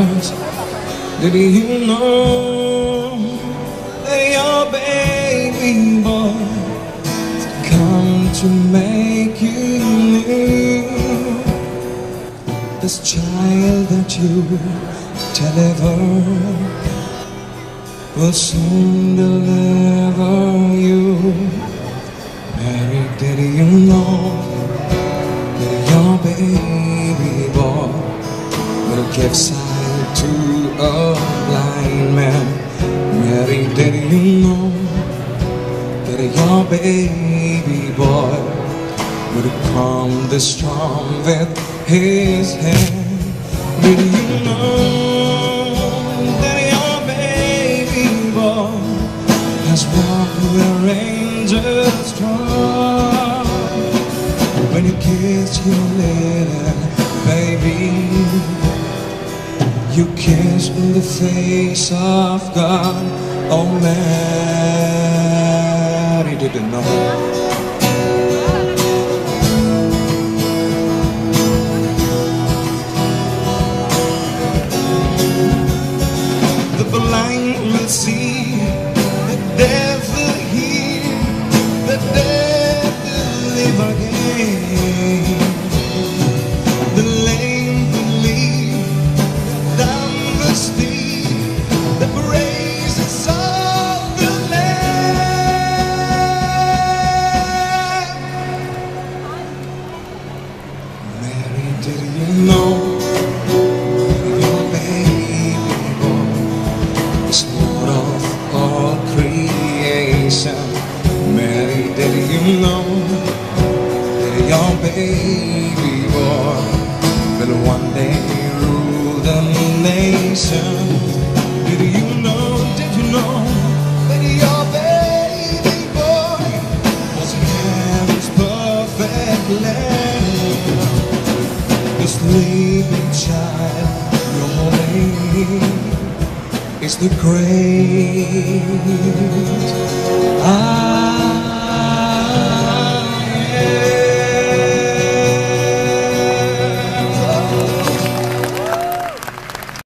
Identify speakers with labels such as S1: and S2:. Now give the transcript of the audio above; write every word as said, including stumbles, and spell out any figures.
S1: Cause did you know that your baby boy has come to make you new? This child that you deliver will soon deliver you. Mary, did you know that your baby boy will give sight to a blind man? Mary, did you know that your baby boy will calm the storm with his hand? Did you know that your baby boy has walked where angels trod? When you kiss your little baby, you kiss the face of God. Oh, Mary didn't know. The blind will see, the deaf will hear, the dead will live again. The lame will leave, the dumb will speak, the praises of the Lamb. Mary, did you know your baby boy is Lord of all creation? Mary, did you know that your baby boy will one day rule the nation? Did you know, did you know that your baby boy was in heaven's perfect land? The sleeping child, your holy is the great I